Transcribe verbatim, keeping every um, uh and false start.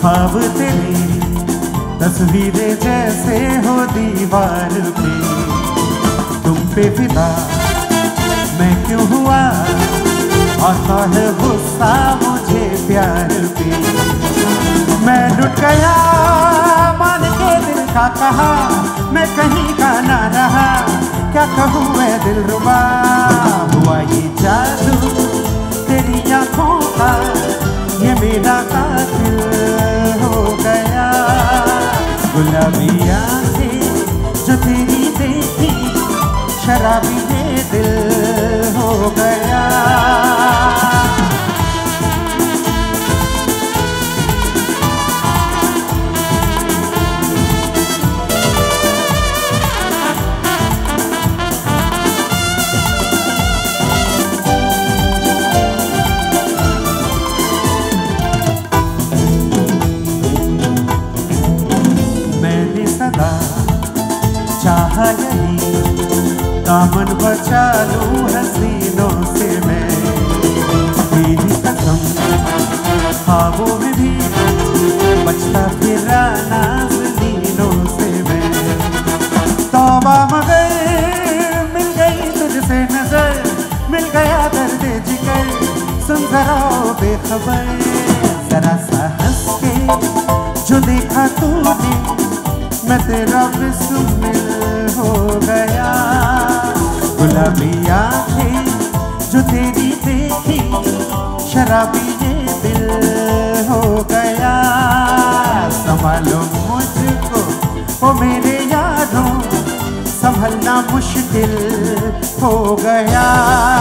ख्वाब तेरी तस्वीरें जैसे हो दीवार पे, तुम पे फिदा मैं क्यों हुआ, आता है गुस्सा मुझे प्यार पे। मैं लुट गया मान के दिल का कहा, मैं कहीं का ना रहा, क्या कहूँ मैं दिलरुबा। हुआ ये जादू तेरी आँखों का, ये मेरा कातिल हो गया। गुलाबी आँखें जो तेरी देखी, शराबी ये दिल हो गया। चाहा यही दामन बचा लूं हसीनों से मैं, तेरी कसम ख्वाबों में भी बचता फिरा नाज़नीनों से मैं। तौबा मगर मिल गई तुझसे नजर, मिल गया दर्द जिगर, सुन जरा बेखबर। जरा सा हंस के जो देखा तूने, मैं तेरा बिस्मिल हो गया। गुलाबी आँखें जो तेरी देखी, शराबी ये दिल हो गया। संभालो मुझको ओ मेरे यारों, संभलना मुश्किल हो गया।